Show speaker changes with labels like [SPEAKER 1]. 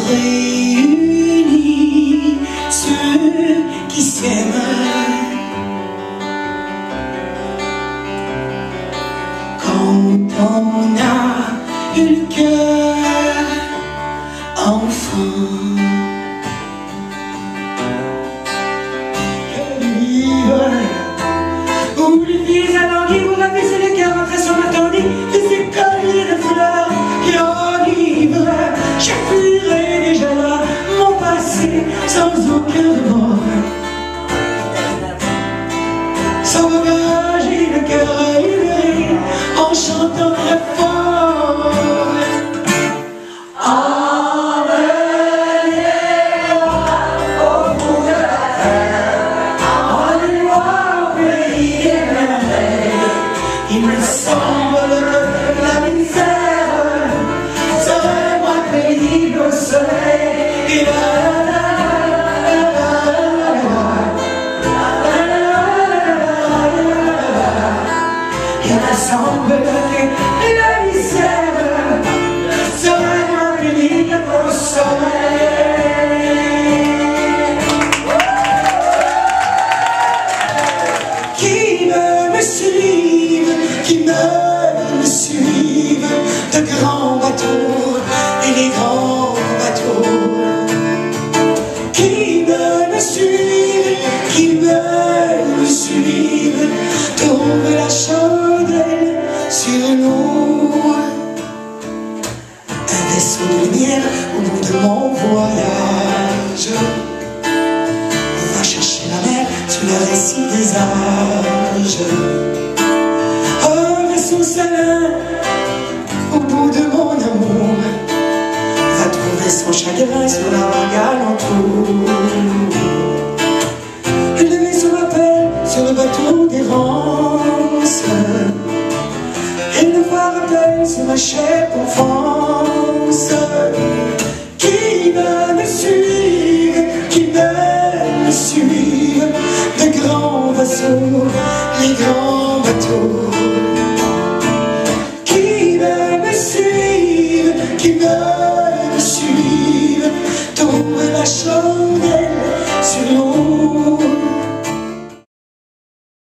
[SPEAKER 1] réunit ceux qui s'aiment. Quand on a eu le cœur enfant, où les filles alanguies vous ravissez les cœurs après son attendri, des colliers de fleurs qui enivrent. J'appuierai déjà là mon passé sans aucun remords, sans bagage et le cœur libéré, en chantant très fort. Il me semble que la misère serait moins pénible au soleil. Et il me semble que la misère serait moins pénible au soleil. Qui me suive, qui me suivent, de grands bateaux et les grands bateaux. Qui me suivent, qui me suivent, trouve la chandelle sur l'eau. Un vaisseau de lumière au bout de mon voyage va chercher la mer sur le récit des âges. Son salin au bout de mon amour va trouver son chagrin sur la vague alentour. Le vaisseau m'appelle sur le bateau d'errance, et le phare rappelle sur ma chère enfance. Qui me suivent, qui me suivent, de grands vaisseaux, les grands bateaux. Qui me suivent, trouve la chandelle sur l'eau.